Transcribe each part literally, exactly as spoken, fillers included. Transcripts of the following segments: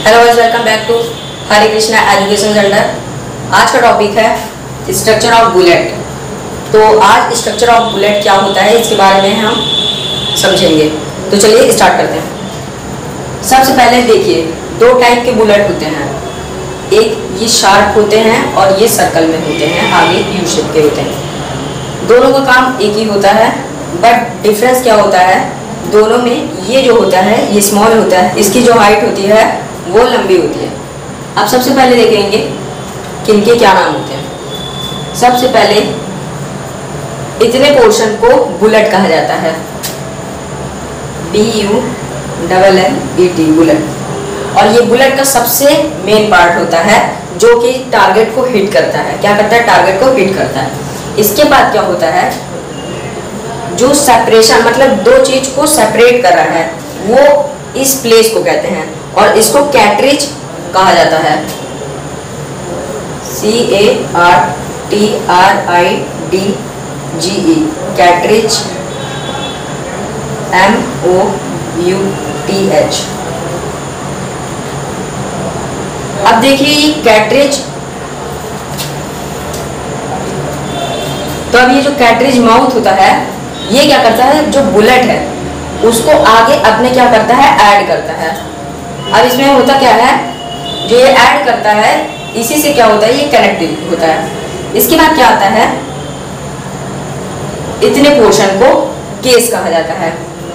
Hello guys, welcome back to Hare Krishna education centre. आज का topic है स्ट्रक्चर ऑफ बुलेट। तो आज स्ट्रक्चर ऑफ बुलेट क्या होता है इसके बारे में हम समझेंगे। तो चलिए स्टार्ट करते हैं। सबसे पहले देखिए, दो टाइप के बुलेट होते हैं। एक ये शार्प होते हैं और ये सर्कल में होते हैं, आगे यू शेप के होते हैं। दोनों का काम एक ही होता है, बट डिफरेंस क्या होता है दोनों में। ये जो होता है ये स्मॉल होता है, इसकी जो हाइट होती है वो लंबी होती है। अब सबसे पहले देखेंगे कि इनके क्या नाम होते हैं। सबसे पहले इतने पोर्शन को बुलेट कहा जाता है, B U double L E T, bullet. और ये बुलेट का सबसे मेन पार्ट होता है जो कि टारगेट को हिट करता है। क्या करता है? टारगेट को हिट करता है। इसके बाद क्या होता है, जो सेपरेशन मतलब दो चीज को सेपरेट कर रहा है वो इस प्लेस को कहते हैं और इसको कैट्रिज कहा जाता है। C A R T R I D G E, cartridge, M O U T H. अब देखिए ये कैट्रिज, तो अब ये जो कैट्रिज माउथ होता है ये क्या करता है, जो बुलेट है उसको आगे अपने क्या करता है, ऐड करता है। अब इसमें होता क्या है, जो ये ऐड करता है इसी से क्या होता है, ये कनेक्टेड होता है। इसके बाद क्या आता है, इतने पोर्शन को केस कहा जाता है,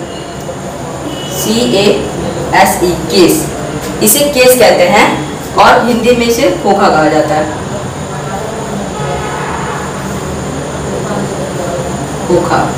C A S E, case. इसे केस कहते हैं और हिंदी में इसे खोखा कहा जाता है, खोखा।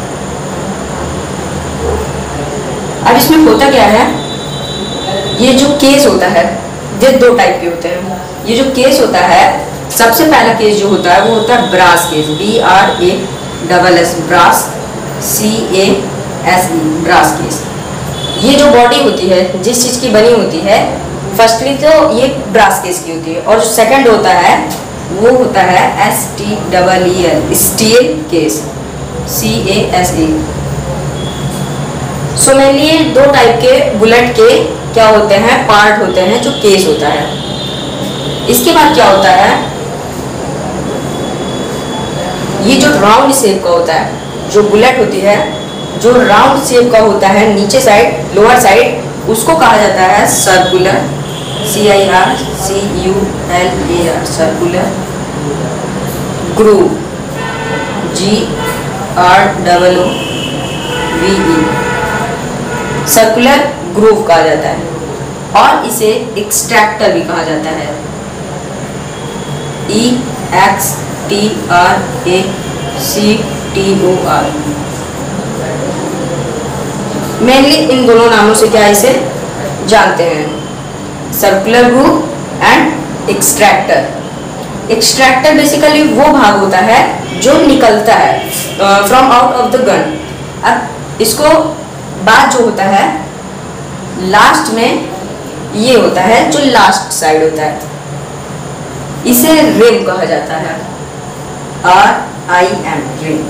अब इसमें होता क्या है, ये जो केस होता है ये दो टाइप के होते हैं। ये जो केस होता है, सबसे पहला केस जो होता है वो होता है brass case, B R A double S, brass, C A S E, brass case. ये जो बॉडी होती है जिस चीज की बनी होती है, फर्स्टली तो ये ब्रास केस की होती है, और जो सेकंड होता है वो होता है S T double E L, steel case, C A S E. So mainly दो टाइप के बुलेट के क्या होते हैं, पार्ट होते हैं, जो केस होता है। इसके बाद क्या होता है, ये जो राउंड शेप का होता है, जो बुलेट होती है जो राउंड शेप का होता है नीचे साइड, लोअर साइड, उसको कहा जाता है circular, C I R C U L A R, circular groove, G R double O V E, circular groove कहा जाता है। और इसे एक्सट्रैक्टर भी कहा जाता है, E X T R A C T O R. Mainly इन दोनों नामों से क्या इसे जानते हैं, circular groove and extractor. Extractor basically वो भाग होता है जो निकलता है from out of the gun. अब इसको बाद जो होता है लास्ट में, ये होता है जो लास्ट साइड होता है, इसे रिम कहा जाता है, आर आई एम, रिम।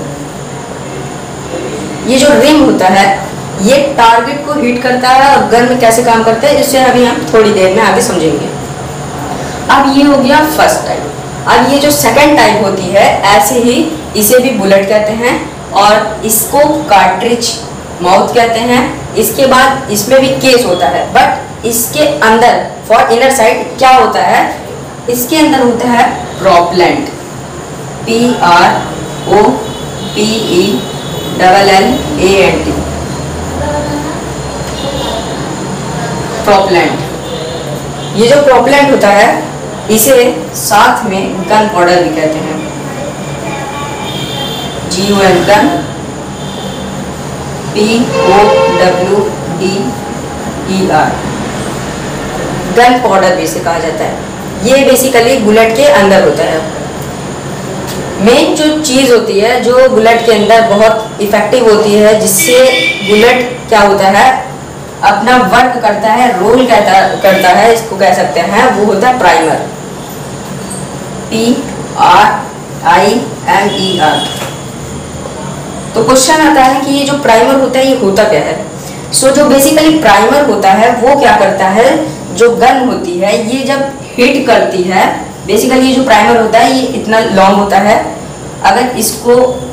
ये जो रिम होता है ये टारगेट को हिट करता है और गन में कैसे काम करता है इससे अभी हम थोड़ी देर में आगे समझेंगे। अब ये हो गया फर्स्ट टाइप। अब ये जो सेकंड टाइप होती है, ऐसे ही इसे भी बुलेट कहते हैं और इसको कार्ट्रिज माउथ कहते हैं। इसके बाद इसमें भी केस होता है, बट इसके अंदर फॉर इनर साइड क्या होता है, इसके अंदर होता है propellant, P R O P E double L A N T, propellant. ये जो प्रोपेलेंट होता है इसे साथ में गन पाउडर भी कहते हैं, G O N, gun, P O W D E R, gun powder भी इसे कहा जाता है। ये बेसिकली बुलेट के अंदर होता है। मेन जो चीज़ होती है जो बुलेट के अंदर बहुत इफेक्टिव होती है, जिससे बुलेट क्या होता है, अपना वर्क करता है, रोल कहता करता है, इसको कह सकते हैं, वो होता है primer, P R I M E R. तो क्वेश्चन आता है कि ये जो प्राइमर होता है ये होता क्या है। सो so, जो बेसिकली प्राइमर होता है वो क्या करता है, जो गन होती है ये जब हिट करती है, बेसिकली ये जो प्राइमर होता है ये इतना लॉन्ग होता है। अगर इसको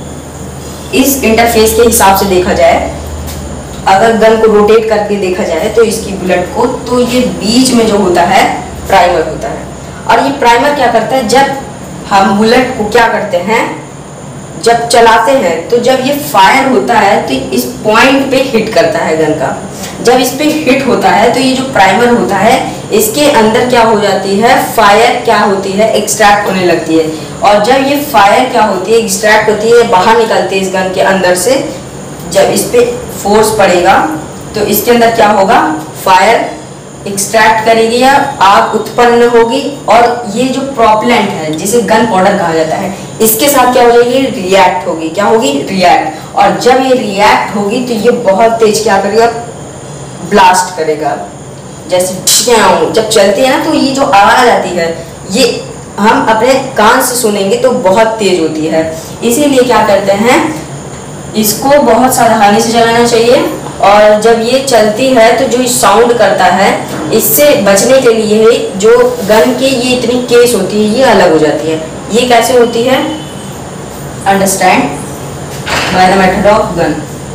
इस इंटरफेस के हिसाब से देखा जाए, अगर गन को रोटेट करके देखा जाए तो इसकी बुलेट को, तो ये बीच में जो होता है प्राइमर होता है। और ये प्राइमर क्या करता है, जब हम बुलेट को क्या करते हैं, जब चलाते हैं तो जब ये फायर होता है तो इस पॉइंट पे हिट करता है गन का। जब इस पे हिट होता है तो ये जो प्राइमर होता है इसके अंदर क्या हो जाती है, फायर क्या होती है, एक्सट्रैक्ट होने लगती है। और जब ये फायर क्या होती है, एक्सट्रैक्ट होती है, बाहर निकलती है इस गन के अंदर से। जब इस पे फोर्स पड़ेगा तो इसके अंदर क्या होगा, फायर एक्सट्रैक्ट करेगी या आग उत्पन्न होगी। और ये जो प्रोपेलेंट है जिसे गन पाउडर कहा जाता है, इसके साथ क्या हो जाएगी, रिएक्ट होगी। क्या होगी, रिएक्ट। और जब ये रिएक्ट होगी तो ये बहुत तेज क्या करेगा, ब्लास्ट करेगा। जैसे जब चलती है ना तो ये जो आवाज आती है ये हम अपने कान से सुनेंगे तो बहुत तेज होती है। इसीलिए क्या करते हैं, इसको बहुत सावधानी से चलाना चाहिए। और जब ये चलती है तो जो साउंड करता है, इससे बचने के लिए जो गन के ये इतनी केस होती है ये अलग हो जाती है। ये कैसे होती है, understand by the method of gun.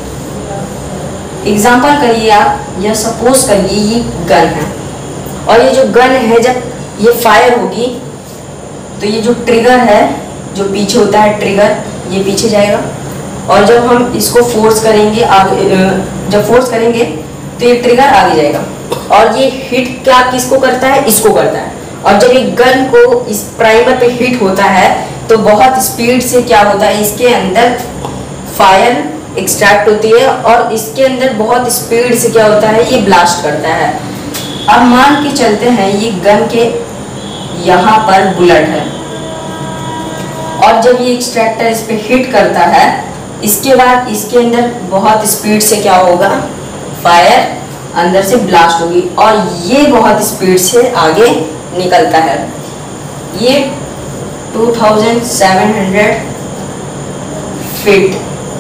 Example करिए आप, या सपोज करिए ये गन है और ये जो गन है जब ये फायर होगी तो ये जो ट्रिगर है जो पीछे होता है, ट्रिगर ये पीछे जाएगा। और जब हम इसको फोर्स करेंगे आगे, जब फोर्स करेंगे तो ये ट्रिगर आगे जाएगा। और ये हिट क्या किसको करता है, इसको करता है। और जब ये गन को इस प्राइमर पे हिट होता है तो बहुत स्पीड से क्या होता है, इसके अंदर फायर एक्सट्रैक्ट होती है और इसके अंदर बहुत स्पीड से क्या होता है, ये ब्लास्ट करता है। अब मान के चलते हैं ये गन के यहाँ पर बुलेट है और जब ये एक्सट्रैक्टर इस पे हिट करता है, इसके बाद इसके अंदर बहुत स्पीड से क्या होगा, फायर अंदर से ब्लास्ट होगी और ये बहुत स्पीड से आगे निकलता है। ये two thousand seven hundred feet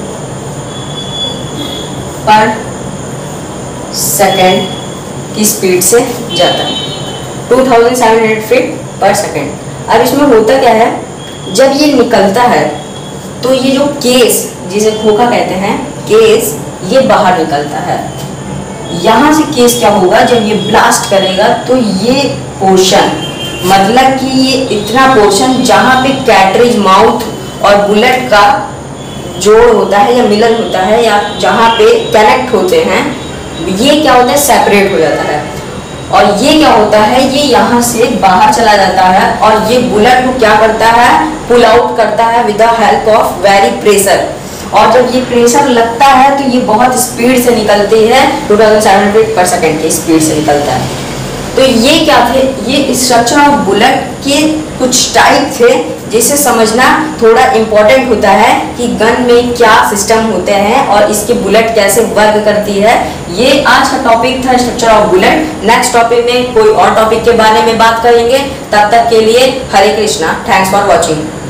per second की स्पीड से जाता है, two thousand seven hundred feet per second. अब इसमें होता क्या है, जब ये निकलता है तो ये जो केस जिसे खोखा कहते हैं, केस ये बाहर निकलता है। यहाँ से केस क्या होगा, जब ये ब्लास्ट करेगा तो ये पोर्शन, मतलब कि ये इतना पोर्शन जहाँ पे कैटरिज माउथ और बुलेट का जोड़ होता है या मिलन होता है या जहाँ पे कनेक्ट होते हैं, ये क्या होता है, सेपरेट हो जाता है। और ये क्या होता है, ये यहाँ से बाहर चला जाता है और ये बुलेट को क्या करता है, पुल आउट करता है with the help of very pressure. और जब ये प्रेशर लगता है तो ये बहुत स्पीड से निकलती है, two thousand seven hundred per second की स्पीड से निकलता है। तो ये क्या थे, ये स्ट्रक्चर ऑफ बुलेट के कुछ टाइप थे जिसे समझना थोड़ा इम्पोर्टेंट होता है कि गन में क्या सिस्टम होते हैं और इसकी बुलेट कैसे वर्क करती है। ये आज का टॉपिक था, structure of bullet. Next topic में कोई और टॉपिक के बारे में बात करेंगे। तब तक के लिए Hare Krishna, thanks for watching.